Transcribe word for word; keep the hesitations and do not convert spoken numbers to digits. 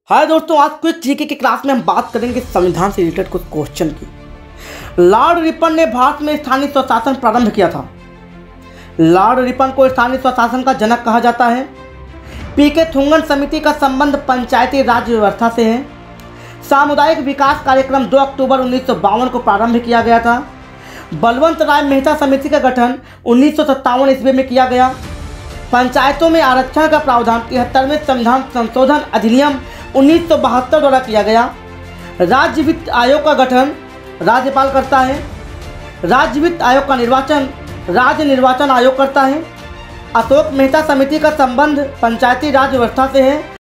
हाय दोस्तों, आज quick GK की क्लास में हम बात करेंगे संविधान से रिलेटेड कुछ क्वेश्चन की। लॉर्ड रिपन ने भारत में स्थानीय स्वशासन प्रारंभ किया था। लॉर्ड रिपन को स्थानीय स्वशासन का जनक कहा जाता है। पीके थुंगन समिति का संबंध पंचायती राज व्यवस्था से है। सामुदायिक विकास कार्यक्रम दो अक्टूबर उन्नीस सौ बावन को प्रारंभ किया गया था। बलवंत राय मेहता समिति का गठन उन्नीस सौ सत्तावन ईस्वी में किया गया। पंचायतों में आरक्षण का प्रावधान तिहत्तरवें संविधान संशोधन अधिनियम उन्नीस सौ बहत्तर द्वारा किया गया। राज्य वित्त आयोग का गठन राज्यपाल करता है। राज्य वित्त आयोग का निर्वाचन राज्य निर्वाचन आयोग करता है। अशोक मेहता समिति का संबंध पंचायती राज व्यवस्था से है।